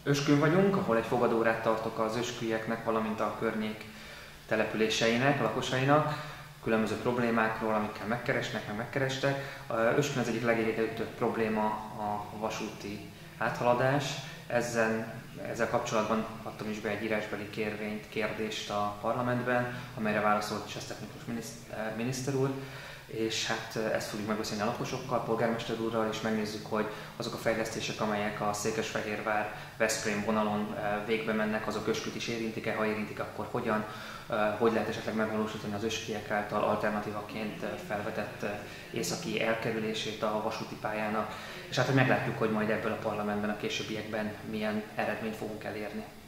Őskün vagyunk, ahol egy fogadórát tartok az ősküieknek, valamint a környék településeinek, lakosainak, különböző problémákról, amikkel megkerestek. Őskün az egyik legégetőbb probléma a vasúti áthaladás. Ezzel kapcsolatban adtam is be egy írásbeli kérdést a parlamentben, amelyre válaszolt Sestek Miklós miniszter úr, és hát ezt fogjuk megbeszélni a lakosokkal, polgármester úrral, és megnézzük, hogy azok a fejlesztések, amelyek a Székesfehérvár-Veszprém vonalon végbe mennek, azok Ősküt is érintik-e, ha érintik, akkor hogyan, hogy lehet esetleg megvalósítani az ősküiek által alternatívaként felvetett északi elkerülését a vasúti pályának, és hát hogy meglátjuk, hogy majd ebből a parlamentben a későbbiekben milyen eredményt fogunk elérni.